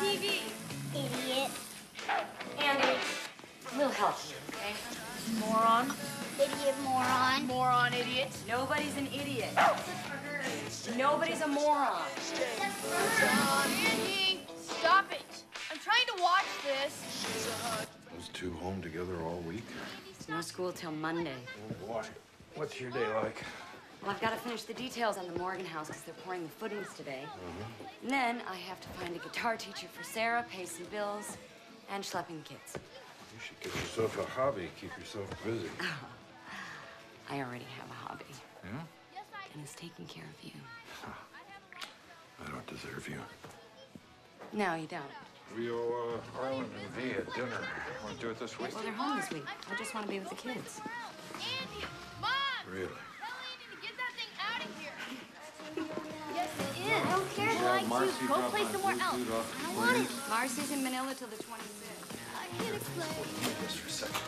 TV. Idiot. Andy, we'll help you, okay? Moron. Idiot moron. Moron, idiot. Nobody's an idiot. Nobody's a moron. Andy, stop it. I'm trying to watch this. Those two home together all week? No school till Monday. Oh, boy. What's your day like? Well, I've got to finish the details on the Morgan house because they're pouring the footings today. And then I have to find a guitar teacher for Sarah, pay some bills, and schlepping kids. You should get yourself a hobby, keep yourself busy. I already have a hobby. Yeah? And it's taking care of you. I don't deserve you. No, you don't. We owe Arlen and V a dinner. Want to do it this week? Well, they're home this week. I just want to be with the kids. Andy, Mom! Really? Tell Andy to get that thing out of here. Yes, it I is. don't care if I like to. Go play somewhere else. I don't want it. Marcy's in Manila till the 26th. I can't explain. Just for a second.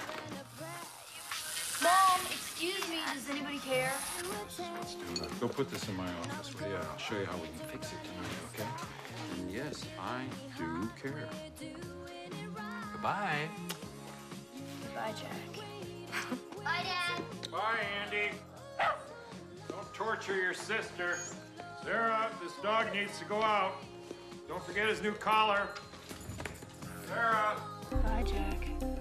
Mom, excuse me. Does anybody care? Let's do it. Go put this in my office, will you? I'll show you how we can fix it tonight, okay? And yes, I do care. Goodbye. Bye, Jack. Bye, Dad. Bye, Andy. Don't torture your sister. Sarah, this dog needs to go out. Don't forget his new collar. Sarah. Bye, Jack.